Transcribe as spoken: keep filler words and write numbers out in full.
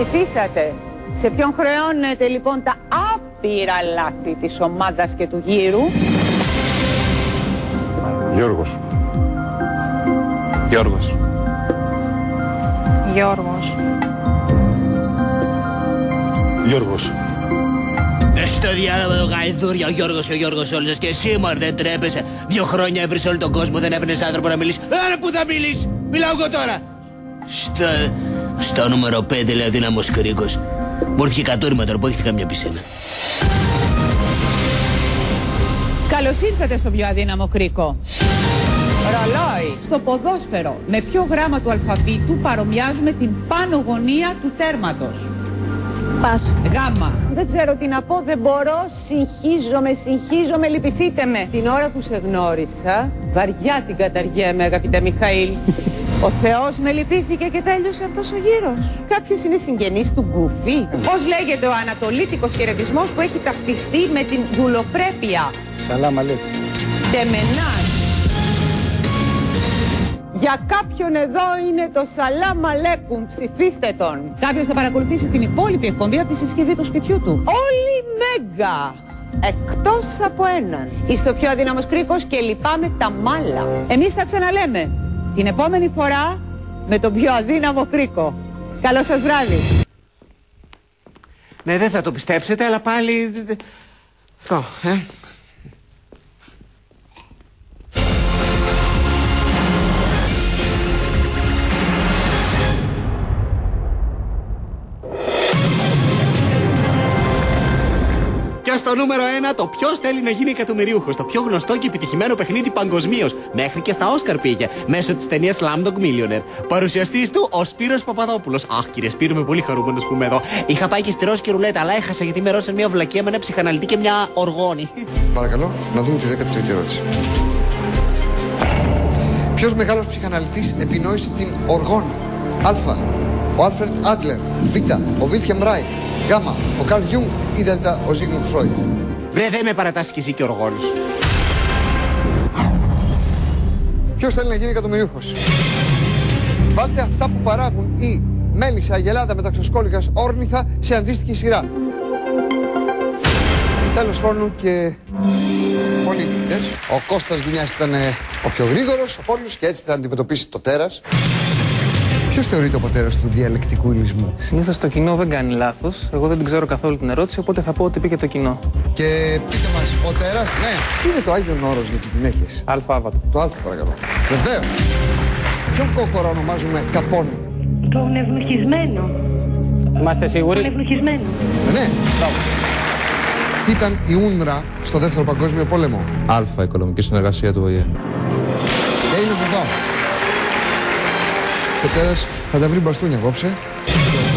Ψηφίσατε. Σε ποιον χρεώνεται λοιπόν τα άπειρα λάθη της ομάδας και του γύρου? Γιώργος. Γιώργος. Γιώργος. Γιώργος. Στο διάλογο το γαϊδούρια, ο Γιώργος και ο Γιώργος όλους σας. Και εσύ μωρ δεν τρέπεσαι. Δύο χρόνια έβρισες όλο τον κόσμο, δεν έφερες άνθρωπο να μιλήσει. Άρα πού θα μιλήσει, μιλάω εγώ τώρα. Στα, στο νούμερο πέντε λέει ο δύναμος κρίκος. Μου έρθει κατούριμα τώρα που έχετε καμιά πισένα. Καλώς ήρθατε στο πιο αδύναμο κρίκο. Ρολόι. Στο ποδόσφαιρο, με ποιο γράμμα του αλφαβήτου παρομοιάζουμε την πάνω γωνία του τέρματος? Πάσο. Γάμα. Δεν ξέρω τι να πω, δεν μπορώ. Συγχύζομαι, συγχύζομαι, λυπηθείτε με. Την ώρα που σε γνώρισα, βαριά την καταργέμαι, αγαπητέ Μιχαήλ. Ο Θεός με λυπήθηκε και τέλειωσε αυτός ο γύρος. Κάποιος είναι συγγενής του Γκούφι. Πώς λέγεται ο ανατολίτικος χαιρετισμός που έχει ταυτιστεί με την δουλοπρέπεια? Σαλάμ αλέκ. Τεμενάς. Για κάποιον εδώ είναι το σαλάμ αλέκουμ, ψηφίστε τον. Κάποιος θα παρακολουθήσει την υπόλοιπη εκπομπή από τη συσκευή του σπιτιού του. Όλοι μέγα, εκτός από έναν. Είστε ο πιο αδύναμος κρίκος και λυπάμαι τα μάλα. Εμείς θα ξαναλέμε την επόμενη φορά με τον πιο αδύναμο κρίκο. Καλό σας βράδυ. Ναι, δεν θα το πιστέψετε, αλλά πάλι... Αυτό, ε. Και στο νούμερο ένα, το ποιος θέλει να γίνει εκατομμυρίουχος. Το πιο γνωστό και επιτυχημένο παιχνίδι παγκοσμίως. Μέχρι και στα Όσκαρ πήγε. Μέσω της ταινίας Slumdog Millionaire. Παρουσιαστής του ο Σπύρος Παπαδόπουλος. Αχ, κύριε Σπύρο, είμαι πολύ χαρούμενος που είμαι εδώ. Είχα πάει και στη Ρώσικη ρουλέτα, αλλά έχασα γιατί με ρώτησαν μια βλακία με ένα ψυχαναλυτή και μια οργόνη. Παρακαλώ, να δούμε τη δέκατη τρίτη ερώτηση. Ποιος μεγάλος ψυχαναλυτής επινόησε την οργόνα? Α. Ο Άλφρεντ Άντλερ. Β. Ο Βίλχεμ Ράιχ. Γ. Ο Καρλ Γιούγκ ή Δ. Ο Ζίγμουντ Φρόιντ. Βρε, δεν με παρατάσσει κι εσύ και οργόνος. Ποιος θέλει να γίνει εκατομμυρίουχος? Βάλτε αυτά που παράγουν η μέλισσα, αγελάδα, μεταξοσκόλικας, όρνηθα σε αντίστοιχη σειρά. Τέλος χρόνου και πολλοί νύχτες. Ο Κώστας Δουλειάς ήταν ο πιο γρήγορος από όλους και έτσι θα αντιμετωπίσει το τέρας. Ποιος θεωρείται ο πατέρας του διαλεκτικού υλισμού? Συνήθως το κοινό δεν κάνει λάθος. Εγώ δεν την ξέρω καθόλου την ερώτηση, οπότε θα πω ότι πήγε το κοινό. Και πείτε μας, ο τέρας, ναι. Τι είναι το άγιον όρος για τις γυναίκες? Αλφάβατο. Το α, παρακαλώ. Βεβαίως. Ποιον κόκορα ονομάζουμε καπόνι? Τον ευνοχισμένο. Είμαστε σίγουροι? Τον ευνοχισμένο. Ναι. Μπράβο. Ήταν η Ούνρα στο δεύτερο παγκόσμιο πόλεμο? Α. Οικονομική συνεργασία του Ο Ε Ε. Και είναι σωστό. Ο τέρας θα τα βρει μπαστούνια απόψε.